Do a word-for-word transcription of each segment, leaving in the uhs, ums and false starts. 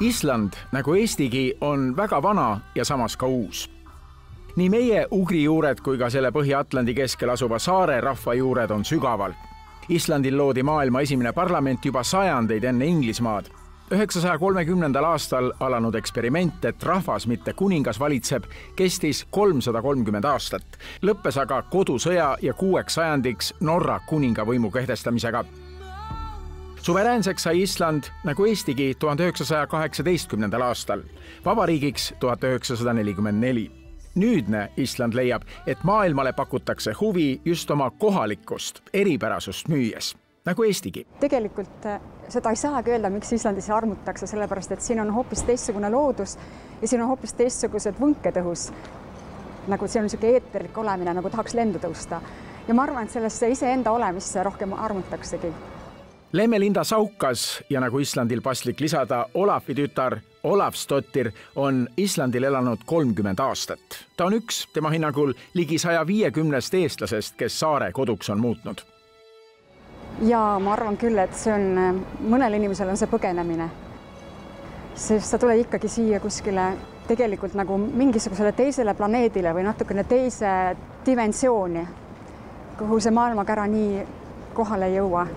Island, nagu Eestigi, on väga vana ja samas ka uus. Nii meie ugri juured kui ka selle Põhja-Atlandi keskel asuva saare rahva juured on sügaval. Islandil loodi maailma esimene parlament juba sajandeid enne Inglismaad. üheksasaja kolmekümnendal aastal alanud eksperiment, et rahvas, mitte kuningas valitseb, kestis kolmsada kolmkümmend aastat. Lõppes aga kodusõja ja kuueks sajandiks Norra kuningavõimu kehtestamisega. Suveräänseks sai Island, nagu Eestigi, tuhande üheksasaja kaheksateistkümnendal aastal, vabariigiks tuhat üheksasada nelikümmend neli. Nüüdne Island leiab, et maailmale pakutakse huvi just oma kohalikust eripärasust müües, nagu Eestigi. Tegelikult seda ei saagi öelda, miks Islandis armutakse, sellepärast et siin on hoopis teistsugune loodus ja siin on hoopis teistsugused võnked õhus. Nagu siin on niisugune eeterlik olemine, nagu tahaks lendu tõusta. Ja ma arvan, et sellesse iseenda olemisse rohkem armutaksegi. Lemmelinda Saukas ja nagu Islandil paslik lisada, Olafi tütar Olafsdottir on Islandil elanud kolmkümmend aastat. Ta on üks tema hinnangul ligi saja viiekümnest eestlasest, kes saare koduks on muutnud. Ja ma arvan küll, et see on, mõnel inimesel on see põgenemine. Sest sa tule ikkagi siia kuskile tegelikult nagu mingisugusele teisele planeedile või natukene teise dimensiooni, kuhu see maailmakära nii kohale ei jõua.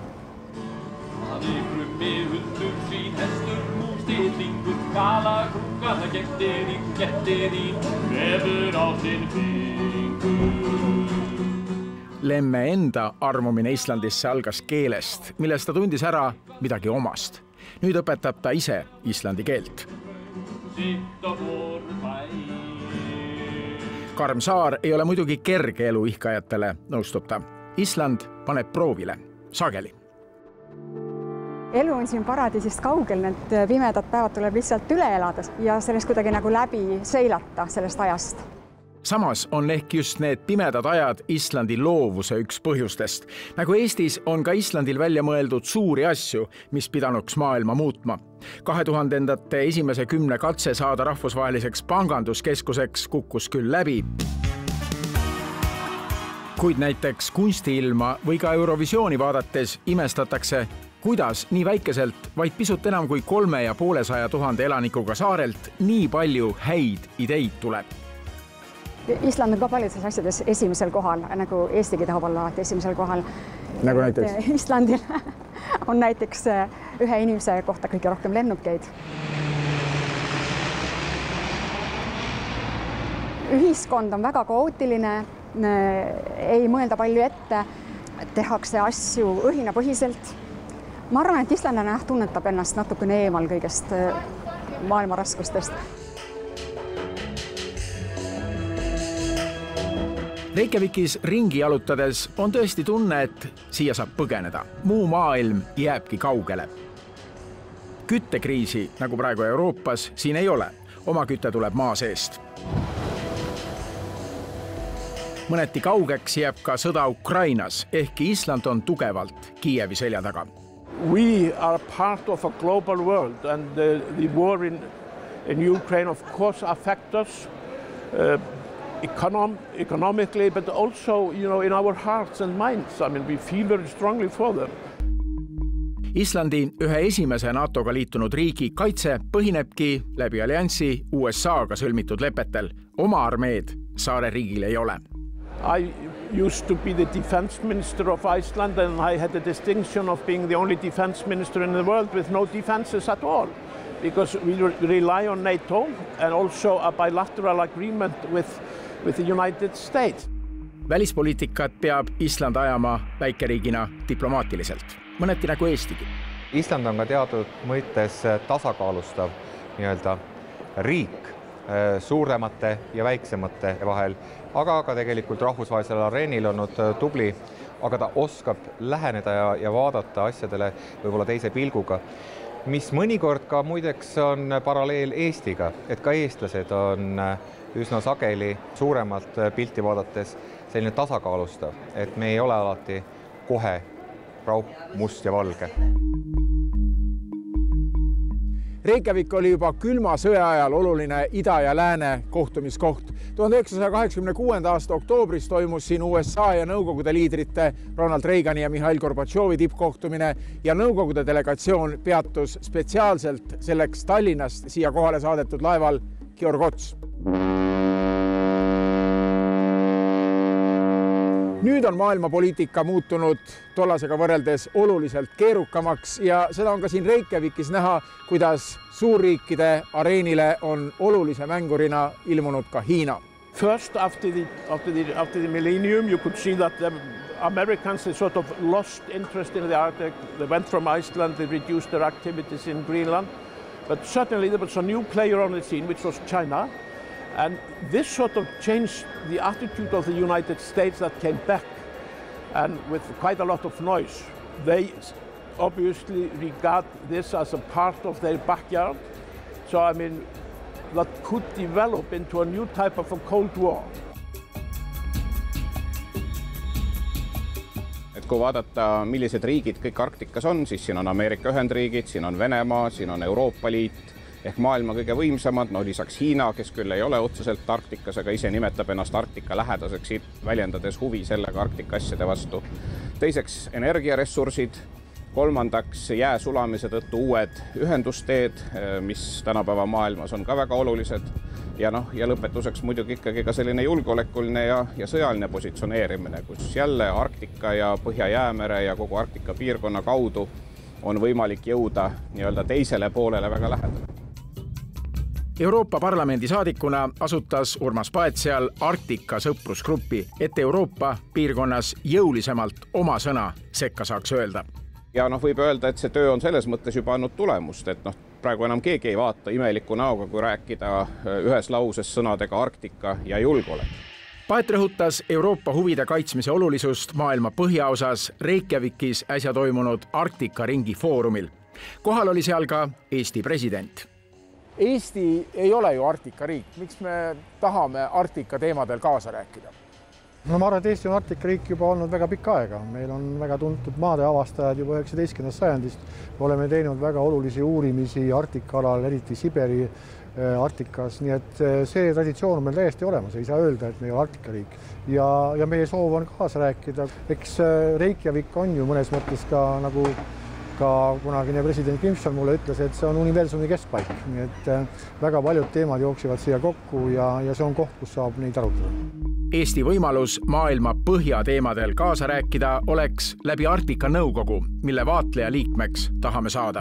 Lemme enda armumine Islandisse algas keelest, millest ta tundis ära midagi omast. Nüüd õpetab ta ise islandi keelt. Karm saar ei ole muidugi kerge elu ihkajatele, nõustub ta. Island paneb proovile, sageli. Elu on siin paradiisist kaugel, need pimedad päevad tuleb lihtsalt üle elada ja sellest kuidagi nagu läbi seilata sellest ajast. Samas on ehk just need pimedad ajad Islandi loovuse üks põhjustest. Nagu Eestis on ka Islandil välja mõeldud suuri asju, mis pidanuks maailma muutma. kahe tuhandendate esimese kümne katse saada rahvusvaheliseks panganduskeskuseks kukkus küll läbi. Kuid näiteks kunstiilma või ka Eurovisiooni vaadates imestatakse, kuidas nii väikeselt, vaid pisut enam kui kolme ja poole saja tuhande elanikuga saarelt nii palju häid ideid tuleb. Island on ka paljudes asjades esimesel kohal, nagu Eestigi tahab olla alati esimesel kohal. Nagu näiteks? Islandil on näiteks ühe inimese kohta kõige rohkem lennukeid. Ühiskond on väga kaootiline, ei mõelda palju ette, tehakse asju õhinapõhiselt. Ma arvan, et islandlane tunnetab ennast natukene eemal kõigest maailma raskustest. Reykjavikis ringi jalutades on tõesti tunne, et siia saab põgeneda. Muu maailm jääbki kaugele. Küttekriisi, nagu praegu Euroopas, siin ei ole. Oma küte tuleb maa seest. Mõneti kaugeks jääb ka sõda Ukrainas, ehkki Island on tugevalt Kiievi selja taga. We are part of a global world and the, the war in, in Ukraine of course affects us uh, econom economically, but also you know, in our hearts and minds. I mean, we feel very strongly for them. Islandi ühe esimese NATOga liitunud riigi kaitse põhinebki läbi alliansi U S A-ga sõlmitud lepetel. Oma armeed saare riigil ei ole. I used to be the defense minister of Iceland and I had the distinction of being the only defense minister in the world with no defenses at all because we rely on NATO and also a bilateral agreement with, with the United States. Välispoliitikat peab Island ajama väikeriigina diplomaatiliselt, mõneti nagu Eestigi. Island on ka teatud mõttes tasakaalustav nii-öelda riik suuremate ja väiksemate vahel, aga ka tegelikult rahvusvahelisel areenil olnud tubli, aga ta oskab läheneda ja, ja vaadata asjadele võib-olla teise pilguga, mis mõnikord ka muideks on paralleel Eestiga, et ka eestlased on üsna sageli suuremalt pilti vaadates selline tasakaalustav, et me ei ole alati kohe raup, must ja valge. Reykjavik oli juba külma sõja ajal oluline ida ja lääne kohtumiskoht. tuhande üheksasaja kaheksakümne kuuenda aasta oktoobris toimus siin U S A ja Nõukogude liidrite Ronald Reagani ja Mihhail Gorbatšovi tippkohtumine ja Nõukogude delegatsioon peatus spetsiaalselt selleks Tallinnast siia kohale saadetud laeval Georg Ots. Nüüd on maailmapoliitika muutunud tollasega võrreldes oluliselt keerukamaks ja seda on ka siin Reykjavikis näha, kuidas suurriikide areenile on olulise mängurina ilmunud ka Hiina. First, after the, after the, after the millennium, you could see that the Americans they sort of lost interest in the Arctic. They went from Iceland, they reduced their activities in Greenland. But certainly there was a new player on the scene, which was China. And this sort of changed the attitude of the United States that came back, and with quite a lot of noise. They obviously regard this as a part of their backyard. So, I mean, that could develop into a new type of a Cold War. Et kui vaadata, millised riigid kõik Arktikas on, siis siin on Ameerika Ühendriigid, siin on Venemaa, siin on Euroopa Liit, ehk maailma kõige võimsamad, no lisaks Hiina, kes küll ei ole otseselt Arktikas, aga ise nimetab ennast Arktika lähedaseks, väljendades huvi sellega Arktika asjade vastu. Teiseks energiaressursid, kolmandaks jää sulamise tõttu uued ühendusteed, mis tänapäeva maailmas on ka väga olulised. Ja, noh, ja lõpetuseks muidugi ikkagi ka selline julgeolekuline ja, ja sõjaline positsioneerimine, kus jälle Arktika ja Põhja-Jäämere ja kogu Arktika piirkonna kaudu on võimalik jõuda nii-öelda teisele poolele väga lähedale. Euroopa Parlamendi saadikuna asutas Urmas Paetsial Arktika sõprusgruppi, et Euroopa piirkonnas jõulisemalt oma sõna sekka saaks öelda. Ja noh, võib öelda, et see töö on selles mõttes juba andnud tulemust, et noh, praegu enam keegi ei vaata imeliku näoga, kui rääkida ühes lauses sõnadega Arktika ja julgeolek. Paet rõhutas Euroopa huvide kaitsmise olulisust maailma põhjaosas Reykjavikis äsja toimunud Arktika ringi foorumil. Kohal oli seal ka Eesti president. Eesti ei ole ju Arktika riik. Miks me tahame Arktika teemadel kaasa rääkida? No ma arvan, et Eesti on Arktika riik juba olnud väga pikka aega. Meil on väga tuntud maade avastajad juba üheksateistkümnendast sajandist. Me oleme teinud väga olulisi uurimisi Arktika alal, eriti Siberi Arktikas, nii et see traditsioon on meil täiesti olemas, ei saa öelda, et me ei ole Arktika riik. Ja, ja meie soov on kaasa rääkida. Eks Reykjavik on ju mõnes mõttes ka nagu ka kunagine president Grimson mulle ütles, et see on universumi keskpaik. Nii et väga paljud teemad jooksivad siia kokku ja, ja see on koht, kus saab neid arutada. Eesti võimalus maailma põhja teemadel kaasa rääkida oleks läbi Arktika nõukogu, mille vaatleja liikmeks tahame saada.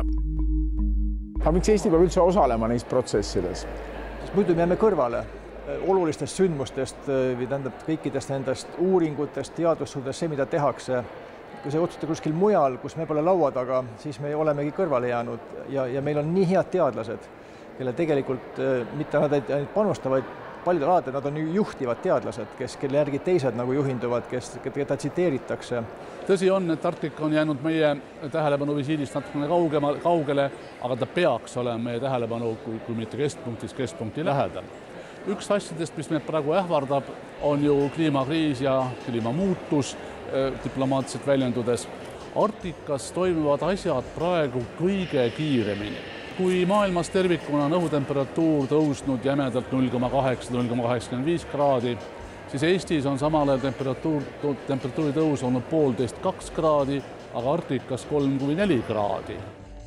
Aga miks Eesti peab üldse osalema neis protsessides? Muidu me jääme kõrvale olulistest sündmustest või tähendab kõikidest nendest uuringutest, teadussuudest, see, mida tehakse. Kui see otsustada kuskil mujal, kus me pole laua taga, siis me olemegi kõrvale jäänud ja, ja meil on nii head teadlased, kelle tegelikult mitte nad ei panusta, vaid paljudel aladel nad on juhtivad teadlased, kes, kelle järgi teised nagu juhinduvad, kes, keda tsiteeritakse. Tõsi on, et Arktika on jäänud meie tähelepanu visiidist natukene kaugema, kaugele, aga ta peaks olema meie tähelepanu, kui, kui mitte keskpunktis, keskpunkti lähedal. Üks asjadest, mis meid praegu ähvardab, on ju kliimakriis ja kliimamuutus diplomaatiliselt väljendudes. Arktikas toimuvad asjad praegu kõige kiiremini. Kui maailmas tervikuna on õhutemperatuur tõusnud jämedalt null koma kaheksa kuni null koma kaheksakümmend viis kraadi, siis Eestis on samale temperatuur, temperatuuri tõus olnud poolteist kaks kraadi, aga Arktikas kolm kuni neli kraadi.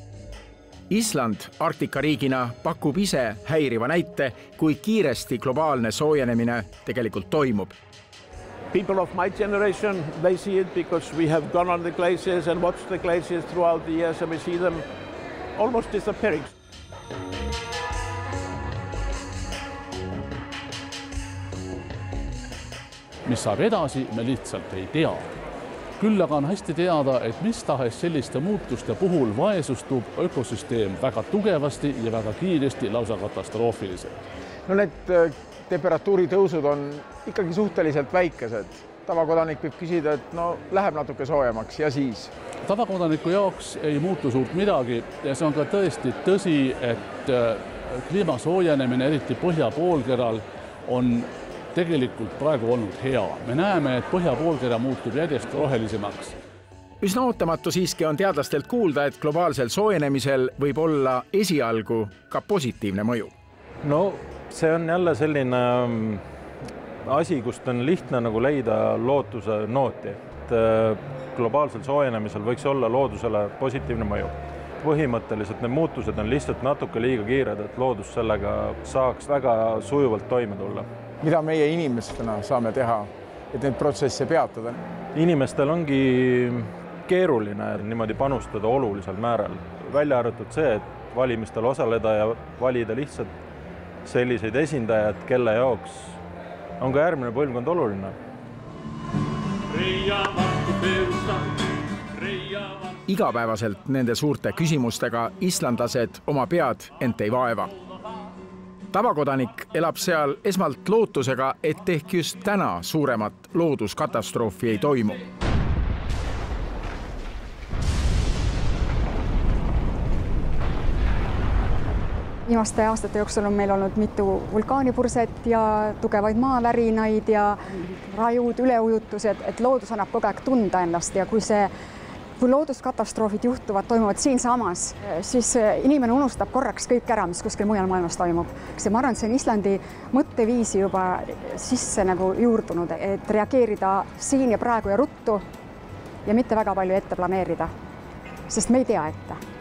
Island Arktika riigina pakub ise häiriva näite, kui kiiresti globaalne soojenemine tegelikult toimub. People of my generation, they see it because we have gone on the glaciers and watched the glaciers throughout the years and we see them almost disappearing. Mis saab edasi, me lihtsalt ei tea. Küll aga on hästi teada, et mis tahes selliste muutuste puhul vaesustub ökosüsteem väga tugevasti ja väga kiiresti, lausa katastroofiliselt. No need temperatuuri tõusud on ikkagi suhteliselt väikesed. Tavakodanik võib küsida, et no läheb natuke soojemaks ja siis? Tavakodaniku jaoks ei muutu suurt midagi ja see on ka tõesti tõsi, et kliima soojenemine, eriti põhjapoolkeral, on tegelikult praegu olnud hea. Me näeme, et põhjapoolkera muutub järjest rohelisemaks. Üsna ootamatu siiski on teadlastelt kuulda, et globaalsel soojenemisel võib olla esialgu ka positiivne mõju. No see on jälle selline asi, kust on lihtne nagu leida lootuse nooti. Et globaalsel soojenemisel võiks olla loodusele positiivne mõju. Põhimõtteliselt need muutused on lihtsalt natuke liiga kiired, et loodus sellega saaks väga sujuvalt toime tulla. Mida meie inimestena saame teha, et neid protsesse peatada? Inimestel ongi keeruline niimoodi panustada olulisel määral. Välja arvatud see, et valimistel osaleda ja valida lihtsalt selliseid esindajad, kelle jaoks on ka järgmine põlvkond oluline. Igapäevaselt nende suurte küsimustega islandlased oma pead ent ei vaeva. Tavakodanik elab seal esmalt lootusega, et ehk just täna suuremat looduskatastroofi ei toimu. Viimaste aastate jooksul on meil olnud mitu vulkaanipurset ja tugevaid maavärinaid ja rajud, üleujutused, et loodus annab kogu aeg tunda ennast ja kui see kui looduskatastroofid juhtuvad, toimuvad siinsamas, siis inimene unustab korraks kõik ära, mis kuskil mujal maailmas toimub. Ma arvan, et see on Islandi mõtteviisi juba sisse nagu juurdunud, et reageerida siin ja praegu ja ruttu ja mitte väga palju ette planeerida, sest me ei tea ette.